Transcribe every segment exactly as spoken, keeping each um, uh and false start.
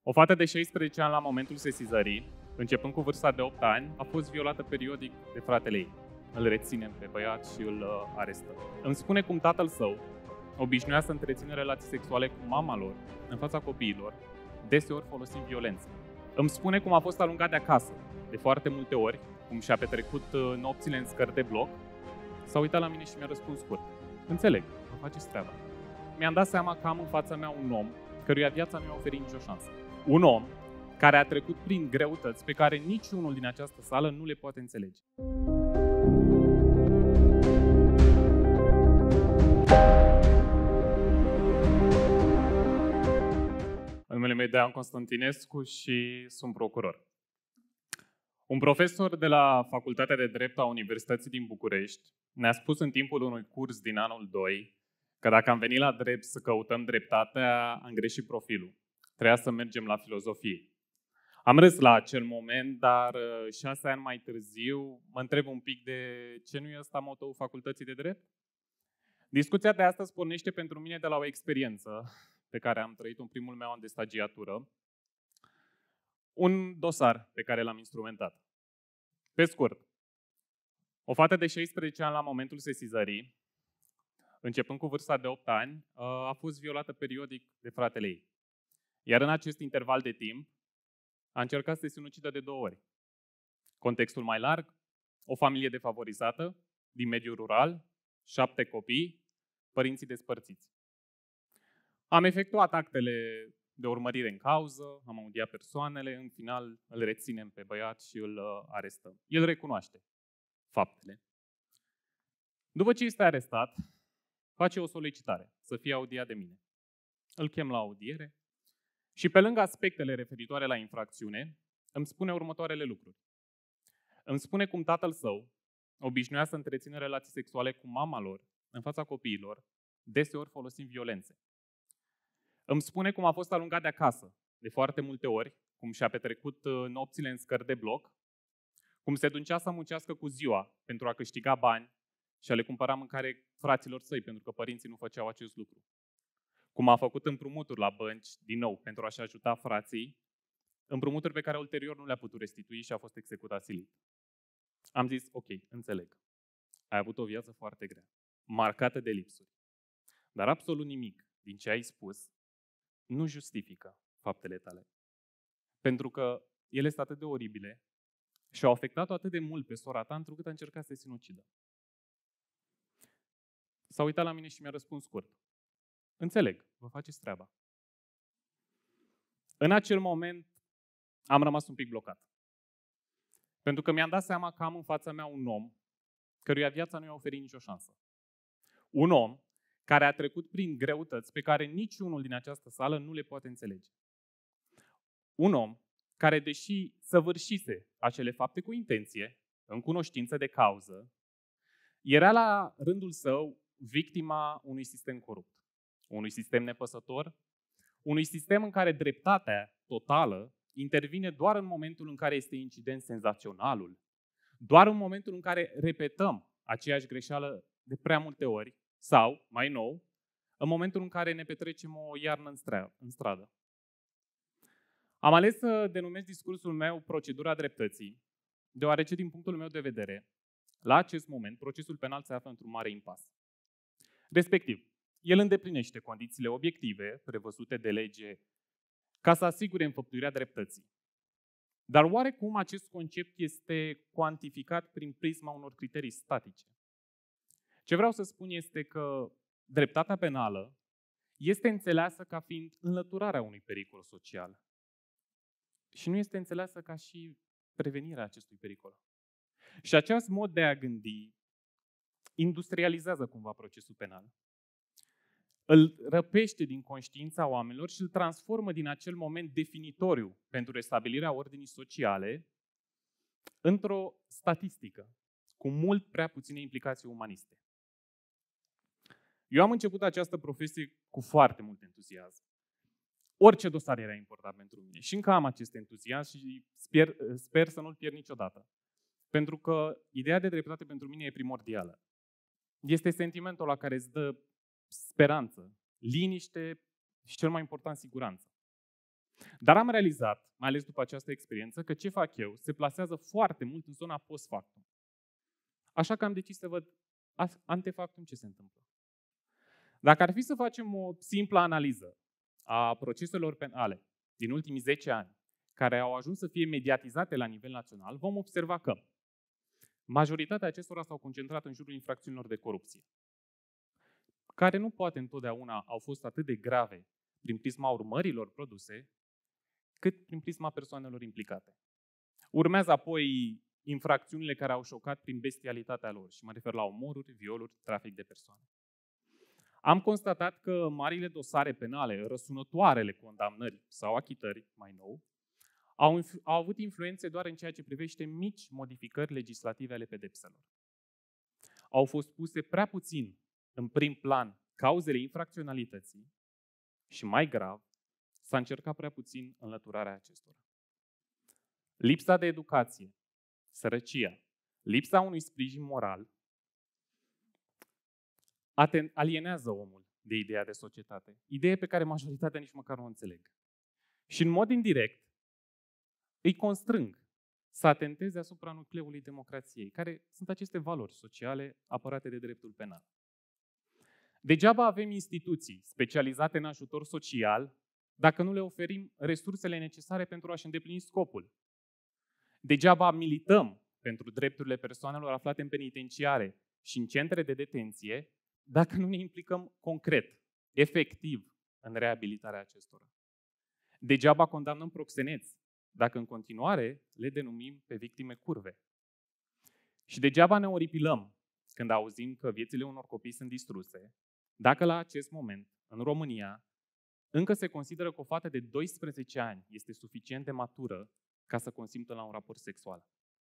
O fată de șaisprezece ani la momentul sesizării, începând cu vârsta de opt ani, a fost violată periodic de fratele ei. Îl reținem pe băiat și îl uh, arestă. Îmi spune cum tatăl său obișnuia să întrețină relații sexuale cu mama lor, în fața copiilor, deseori folosind violență. Îmi spune cum a fost alungat de acasă, de foarte multe ori, cum și-a petrecut uh, nopțile în scări de bloc. S-a uitat la mine și mi-a răspuns scurt: înțeleg, vă faceți treaba. Mi-am dat seama că am în fața mea un om căruia viața nu i-a oferit nicio șansă. Un om care a trecut prin greutăți pe care niciunul din această sală nu le poate înțelege. Numele meu e Constantinescu și sunt procuror. Un profesor de la Facultatea de Drept a Universității din București ne-a spus în timpul unui curs din anul doi că dacă am venit la drept să căutăm dreptatea, am greșit profilul. Trebuia să mergem la filozofie. Am râs la acel moment, dar șase ani mai târziu mă întreb un pic de ce nu e ăsta motoul Facultății de Drept? Discuția de astăzi pornește pentru mine de la o experiență pe care am trăit-o în primul meu an de stagiatură, un dosar pe care l-am instrumentat. Pe scurt, o fată de șaisprezece ani la momentul sesizării, începând cu vârsta de opt ani, a fost violată periodic de fratele ei. Iar în acest interval de timp, a încercat să se sinucidă de două ori. Contextul mai larg, o familie defavorizată, din mediul rural, șapte copii, părinții despărțiți. Am efectuat actele de urmărire în cauză, am audiat persoanele, în final îl reținem pe băiat și îl arestăm. El recunoaște faptele. După ce este arestat, face o solicitare să fie audiat de mine. Îl chem la audiere și pe lângă aspectele referitoare la infracțiune, îmi spune următoarele lucruri. Îmi spune cum tatăl său obișnuia să întrețină relații sexuale cu mama lor, în fața copiilor, deseori folosind violențe. Îmi spune cum a fost alungat de acasă, de foarte multe ori, cum și-a petrecut nopțile în scări de bloc, cum se ducea să muncească cu ziua pentru a câștiga bani și a le cumpăra mâncare fraților săi, pentru că părinții nu făceau acest lucru. Cum a făcut împrumuturi la bănci, din nou, pentru a-și ajuta frații, împrumuturi pe care ulterior nu le-a putut restitui și a fost executat silit. Am zis, ok, înțeleg. Ai avut o viață foarte grea, marcată de lipsuri. Dar absolut nimic din ce ai spus nu justifică faptele tale. Pentru că ele sunt atât de oribile și au afectat-o atât de mult pe sora ta, întrucât a încercat să se sinucidă. S-a uitat la mine și mi-a răspuns scurt: înțeleg, vă faceți treaba. În acel moment am rămas un pic blocat. Pentru că mi-am dat seama că am în fața mea un om căruia viața nu i-a oferit nicio șansă. Un om care a trecut prin greutăți pe care niciunul din această sală nu le poate înțelege. Un om care, deși săvârșise acele fapte cu intenție, în cunoștință de cauză, era la rândul său victima unui sistem corupt, unui sistem nepăsător, unui sistem în care dreptatea totală intervine doar în momentul în care este incident senzaționalul, doar în momentul în care repetăm aceeași greșeală de prea multe ori, sau, mai nou, în momentul în care ne petrecem o iarnă în stradă. Am ales să denumesc discursul meu procedura dreptății, deoarece, din punctul meu de vedere, la acest moment, procesul penal se află într-un mare impas. Respectiv, el îndeplinește condițiile obiective prevăzute de lege ca să asigure înfăptuirea dreptății. Dar oarecum acest concept este cuantificat prin prisma unor criterii statice. Ce vreau să spun este că dreptatea penală este înțeleasă ca fiind înlăturarea unui pericol social și nu este înțeleasă ca și prevenirea acestui pericol. Și acest mod de a gândi industrializează cumva procesul penal. Îl răpește din conștiința oamenilor și îl transformă din acel moment definitoriu pentru restabilirea ordinii sociale într-o statistică cu mult prea puține implicații umaniste. Eu am început această profesie cu foarte mult entuziasm. Orice dosar era important pentru mine și încă am acest entuziasm și sper, sper să nu-l pierd niciodată. Pentru că ideea de dreptate pentru mine e primordială. Este sentimentul la care îți dă speranță, liniște și, cel mai important, siguranță. Dar am realizat, mai ales după această experiență, că ce fac eu se plasează foarte mult în zona post-factum. Așa că am decis să văd antefactum ce se întâmplă. Dacă ar fi să facem o simplă analiză a proceselor penale din ultimii zece ani, care au ajuns să fie mediatizate la nivel național, vom observa că majoritatea acestora s-au concentrat în jurul infracțiunilor de corupție, care nu poate întotdeauna au fost atât de grave prin prisma urmărilor produse, cât prin prisma persoanelor implicate. Urmează apoi infracțiunile care au șocat prin bestialitatea lor și mă refer la omoruri, violuri, trafic de persoane. Am constatat că marile dosare penale, răsunătoarele condamnări sau achitări, mai nou, au, au avut influențe doar în ceea ce privește mici modificări legislative ale pedepselor. Au fost puse prea puțin în prim plan cauzele infracționalității și, mai grav, s-a încercat prea puțin înlăturarea acestora. Lipsa de educație, sărăcia, lipsa unui sprijin moral alienează omul de ideea de societate, idee pe care majoritatea nici măcar nu o înțeleg. Și în mod indirect îi constrâng să atenteze asupra nucleului democrației, care sunt aceste valori sociale apărate de dreptul penal. Degeaba avem instituții specializate în ajutor social dacă nu le oferim resursele necesare pentru a-și îndeplini scopul. Degeaba milităm pentru drepturile persoanelor aflate în penitenciare și în centre de detenție dacă nu ne implicăm concret, efectiv, în reabilitarea acestora. Degeaba condamnăm proxeneți dacă în continuare le denumim pe victime curve. Și degeaba ne oripilăm când auzim că viețile unor copii sunt distruse, dacă la acest moment, în România, încă se consideră că o fată de doisprezece ani este suficient de matură ca să consimtă la un raport sexual.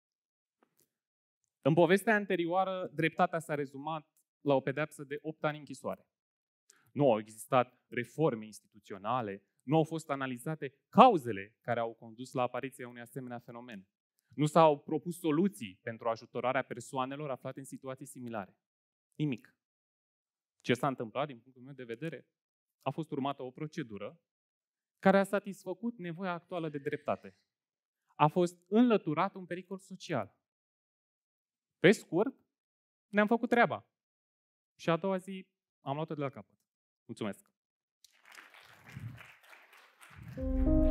În povestea anterioară, dreptatea s-a rezumat la o pedeapsă de opt ani închisoare. Nu au existat reforme instituționale, nu au fost analizate cauzele care au condus la apariția unui asemenea fenomen. Nu s-au propus soluții pentru ajutorarea persoanelor aflate în situații similare. Nimic. Ce s-a întâmplat, din punctul meu de vedere, a fost urmată o procedură care a satisfăcut nevoia actuală de dreptate. A fost înlăturat un pericol social. Pe scurt, ne-am făcut treaba. Și a doua zi am luat-o de la capăt. Mulțumesc!